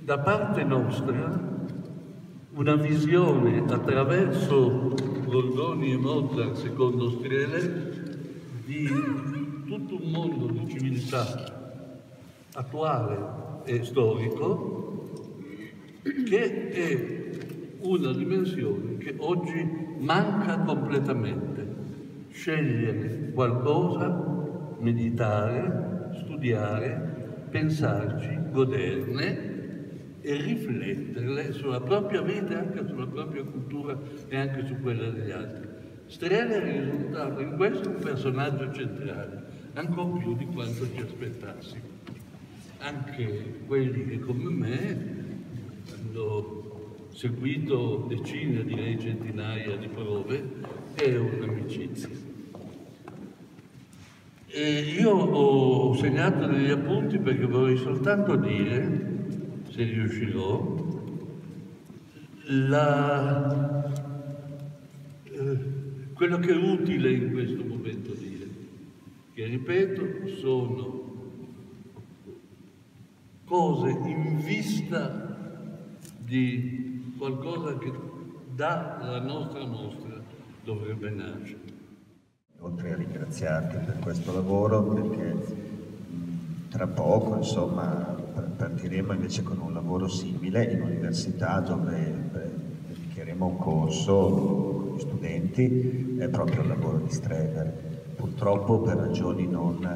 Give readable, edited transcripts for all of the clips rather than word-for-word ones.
da parte nostra una visione attraverso Goldoni e Mozart, secondo Strehler, di tutto un mondo di civiltà attuale e storico che è una dimensione che oggi manca completamente. Scegliere qualcosa, meditare, studiare, pensarci, goderne e rifletterle sulla propria vita e anche sulla propria cultura e anche su quella degli altri. Strehler è risultato in questo un personaggio centrale, ancora più di quanto ci aspettassimo. Anche quelli che come me hanno seguito decine, direi centinaia di prove, è un'amicizia. E io ho segnato degli appunti perché vorrei soltanto dire, se riuscirò, quello che è utile in questo momento dire, che ripeto sono cose in vista di qualcosa che dalla nostra mostra dovrebbe nascere. Oltre a ringraziarti per questo lavoro, perché tra poco, insomma, partiremo invece con un lavoro simile in università dove dedicheremo un corso con gli studenti proprio al lavoro di Strehler. Purtroppo per ragioni non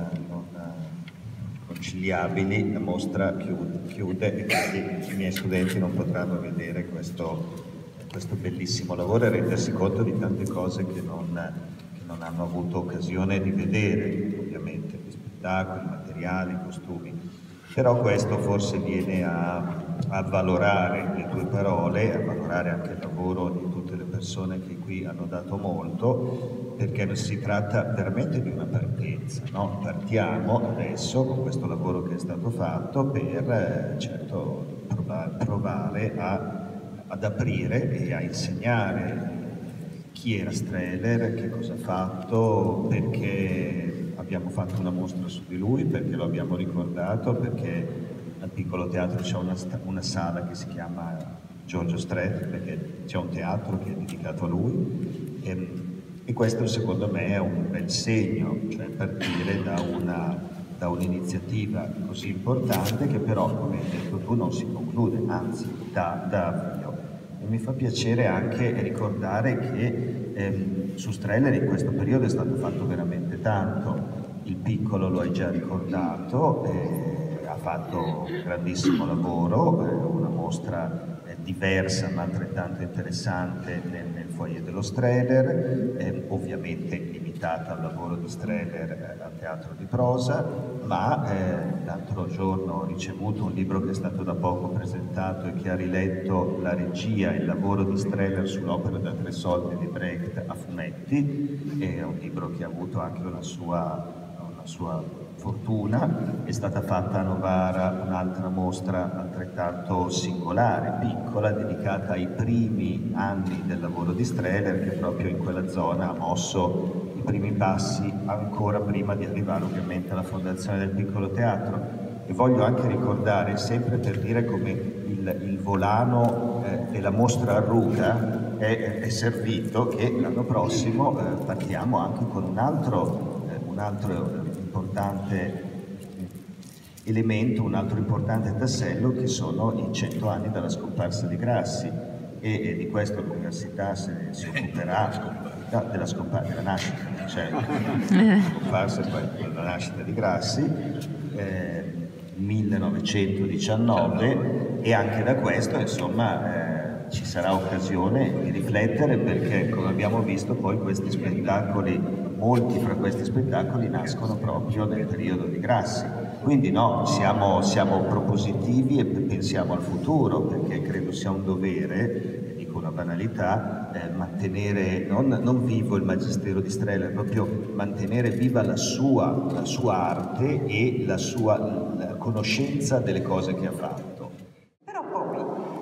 conciliabili la mostra chiude e quindi i miei studenti non potranno vedere questo bellissimo lavoro e rendersi conto di tante cose che non hanno avuto occasione di vedere, ovviamente, gli spettacoli, i materiali, i costumi. Però questo forse viene a valorare le tue parole, a valorare anche il lavoro di tutte le persone che qui hanno dato molto, perché si tratta veramente di una partenza, no? Partiamo adesso con questo lavoro che è stato fatto per certo provare ad aprire e a insegnare chi era Strehler, che cosa ha fatto, perché abbiamo fatto una mostra su di lui, perché lo abbiamo ricordato, perché al Piccolo Teatro c'è una sala che si chiama Giorgio Strehler, perché c'è un teatro che è dedicato a lui e questo secondo me è un bel segno, cioè partire da un'iniziativa così importante che però, come hai detto tu, non si conclude, anzi dà avvio. E mi fa piacere anche ricordare che su Strehler in questo periodo è stato fatto veramente tanto. Il Piccolo lo hai già ricordato, ha fatto un grandissimo lavoro, una mostra diversa ma altrettanto interessante nel foyer dello Strehler, ovviamente limitata al lavoro di Strehler al Teatro di Prosa, ma l'altro giorno ho ricevuto un libro che è stato da poco presentato e che ha riletto la regia e il lavoro di Strehler sull'opera da 3 soldi di Brecht a fumetti, è un libro che ha avuto anche una sua fortuna. È stata fatta a Novara un'altra mostra altrettanto singolare, piccola, dedicata ai primi anni del lavoro di Strehler, che proprio in quella zona ha mosso i primi passi ancora prima di arrivare ovviamente alla fondazione del Piccolo Teatro. E voglio anche ricordare, sempre per dire come il volano della mostra a Ruga è servito, che l'anno prossimo partiamo anche con un altro importante elemento, un altro importante tassello, che sono i 100 anni dalla scomparsa di Grassi, e di questo l'università si occuperà, della nascita, cioè scomparsa e poi la nascita di Grassi, 1919, e anche da questo insomma ci sarà occasione di riflettere, perché come abbiamo visto poi questi spettacoli, molti fra questi spettacoli nascono proprio nel periodo di Grassi. Quindi no, siamo propositivi e pensiamo al futuro, perché credo sia un dovere, dico una banalità, mantenere non vivo il magistero di Strehler, proprio mantenere viva la sua arte e la sua conoscenza delle cose che ha fatto. Però poi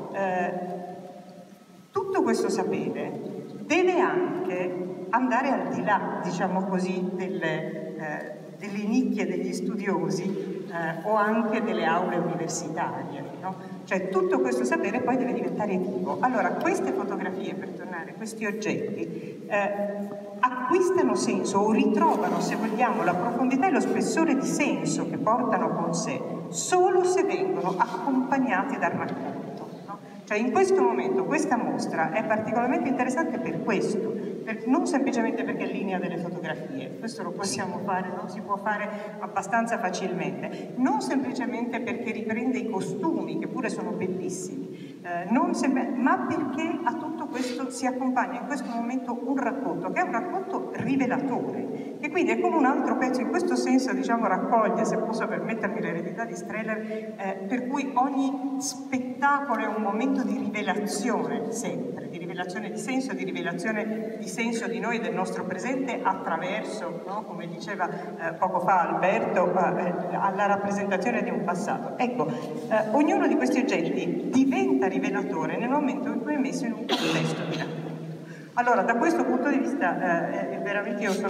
tutto questo sapere deve anche andare al di là, diciamo così, delle nicchie degli studiosi o anche delle aule universitarie, no? Cioè tutto questo sapere poi deve diventare vivo. Allora queste fotografie, per tornare, questi oggetti acquistano senso o ritrovano, se vogliamo, la profondità e lo spessore di senso che portano con sé solo se vengono accompagnati dal racconto, no? Cioè in questo momento questa mostra è particolarmente interessante per questo, non semplicemente perché è linea delle fotografie, questo lo possiamo fare, no? Si può fare abbastanza facilmente, non semplicemente perché riprende i costumi, che pure sono bellissimi, ma perché a tutto questo si accompagna in questo momento un racconto, che è un racconto rivelatore, che quindi è come un altro pezzo, in questo senso diciamo raccoglie, se posso permettermi, l'eredità di Strehler, per cui ogni spettacolo è un momento di rivelazione sempre, di rivelazione di senso di noi, del nostro presente attraverso, no? Come diceva poco fa Alberto, alla rappresentazione di un passato. Ecco, ognuno di questi oggetti diventa rivelatore nel momento in cui è messo in un contesto di racconto. Allora, da questo punto di vista, veramente io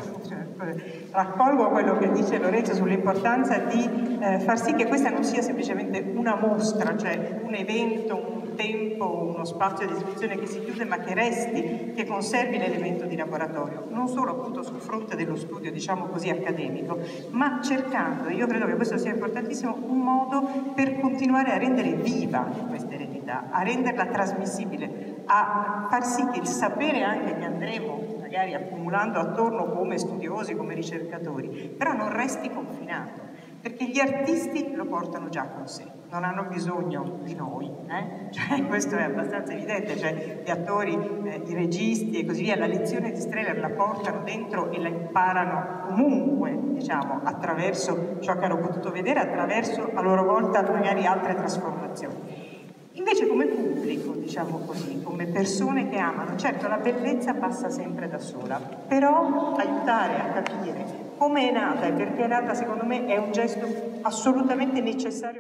raccolgo quello che dice Lorenzo sull'importanza di far sì che questa non sia semplicemente una mostra, cioè un evento, un tempo, uno spazio di esibizione che si chiude, ma che resti, che conservi l'elemento di laboratorio, non solo appunto sul fronte dello studio, diciamo così, accademico, ma cercando, io credo che questo sia importantissimo, un modo per continuare a rendere viva questa eredità, a renderla trasmissibile, a far sì che il sapere anche che andremo magari accumulando attorno come studiosi, come ricercatori, però non resti confinato, perché gli artisti lo portano già con sé, non hanno bisogno di noi, Cioè, questo è abbastanza evidente, cioè, gli attori, i registi e così via, la lezione di Strehler la portano dentro e la imparano comunque, diciamo, attraverso ciò che hanno potuto vedere, attraverso a loro volta magari altre trasformazioni. Invece come pubblico, diciamo così, come persone che amano, certo la bellezza passa sempre da sola, però aiutare a capire come è nata e perché è nata, secondo me, è un gesto assolutamente necessario.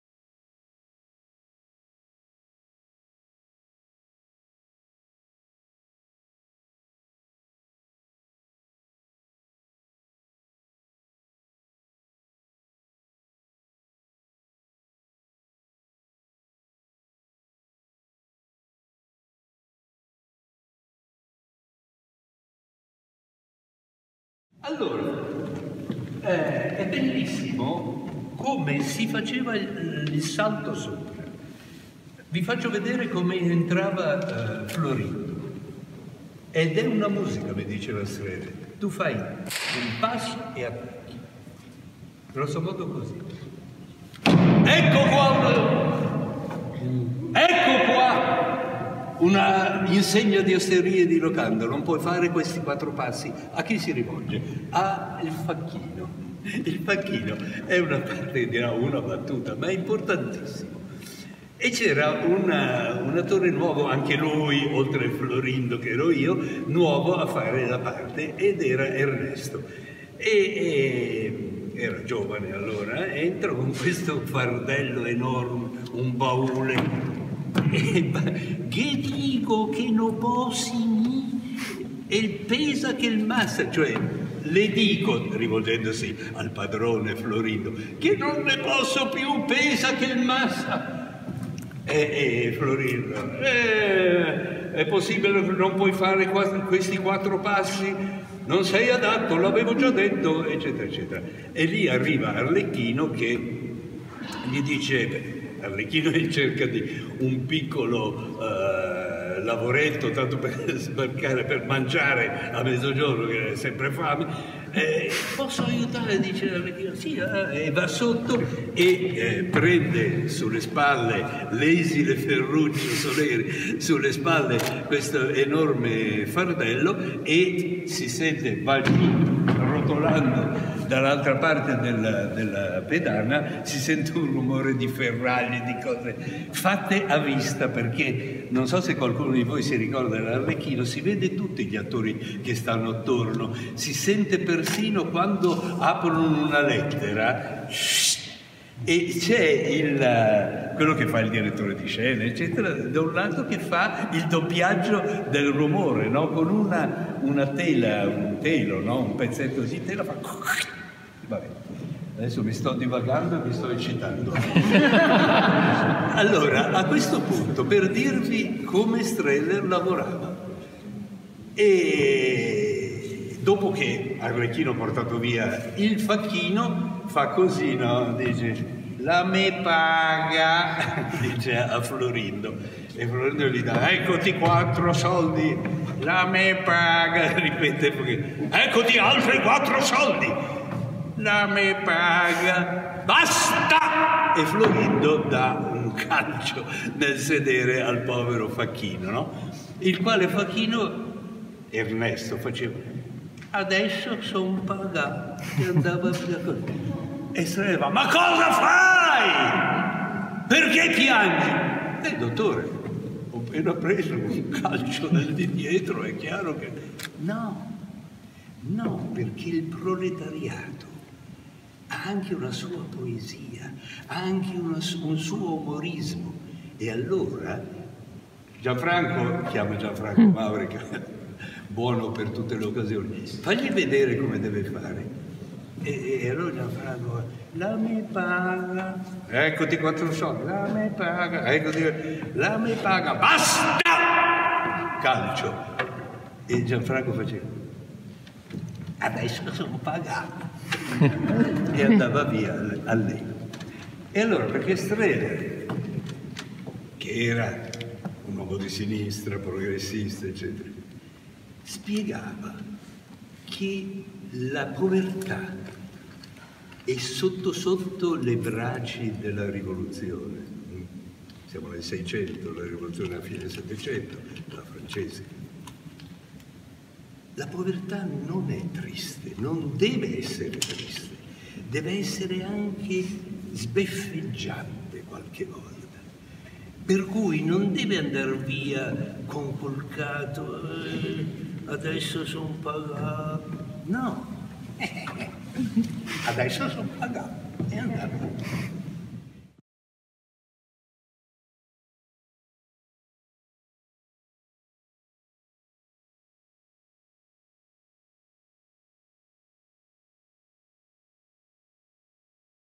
Allora, è bellissimo come si faceva il salto sopra. Vi faccio vedere come entrava Florindo. Ed è una musica, mi diceva Strehler. Tu fai un passo e attacchi. Grosso modo così. Ecco qua una insegna di osteria di Locanda. Non puoi fare questi 4 passi. A chi si rivolge? Al facchino. Il facchino è una parte, dirà una battuta, ma è importantissimo. E c'era un attore nuovo, anche lui, oltre a Florindo che ero io, nuovo a fare la parte, ed era Ernesto. Era giovane allora, entra con questo fardello enorme, un baule, che dico che non possi, e pesa che il massa, cioè le dico, rivolgendosi al padrone Florindo, che non ne posso più, pesa che il massa. Florindo, è possibile che non puoi fare questi 4 passi? Non sei adatto, l'avevo già detto, eccetera, eccetera. E lì arriva Arlecchino che gli dice, Arlecchino è in cerca di un piccolo lavoretto, tanto per sbarcare, per mangiare a mezzogiorno, che è sempre fame. Posso aiutare? Dice Arlecchino. Sì, e va sotto e prende sulle spalle l'esile Ferruccio Soleri, sulle spalle questo enorme fardello, e si sente, va giù rotolando dall'altra parte della pedana, si sente un rumore di ferraglie, di cose fatte a vista, perché non so se qualcuno di voi si ricorda dell'Arlecchino, si vede tutti gli attori che stanno attorno, si sente persino quando aprono una lettera, e c'è quello che fa il direttore di scena, eccetera, da un lato che fa il doppiaggio del rumore, no? Con una tela, un telo, no? Un pezzetto di tela fa... Vabbè. Adesso mi sto divagando e mi sto eccitando. Allora, a questo punto, per dirvi come Streller lavorava, e dopo che Arlecchino ha portato via il facchino, fa così, no? Dice, la me paga, dice a Florindo, e Florindo gli dà, eccoti 4 soldi, la me paga, ripete, eccoti altri 4 soldi, la me paga, basta! E Florindo dà un calcio nel sedere al povero facchino, no? Il quale facchino, Ernesto, faceva, adesso son pagato, e andava via così. E Streller, ma cosa fai? Perché piangi? Dottore, ho appena preso un calcio nel di dietro, è chiaro che... No, perché il proletariato ha anche una sua poesia, ha anche un suo umorismo. E allora Gianfranco, chiama Gianfranco Mauri, buono per tutte le occasioni, fagli vedere come deve fare. E allora Gianfranco, la me paga, eccoti 4 soldi, la me paga, eccoti, la me paga, basta! Calcio. E Gianfranco faceva, adesso sono pagato. E andava via allegro. E allora, perché Streller, che era un uomo di sinistra, progressista, eccetera, spiegava che la povertà è sotto le braci della rivoluzione. Siamo nel 600, la rivoluzione alla fine del 700, la francese. La povertà non è triste, non deve essere triste, deve essere anche sbeffeggiante qualche volta. Per cui non deve andare via conculcato, adesso sono pagato. No, adesso sono pagato e andare.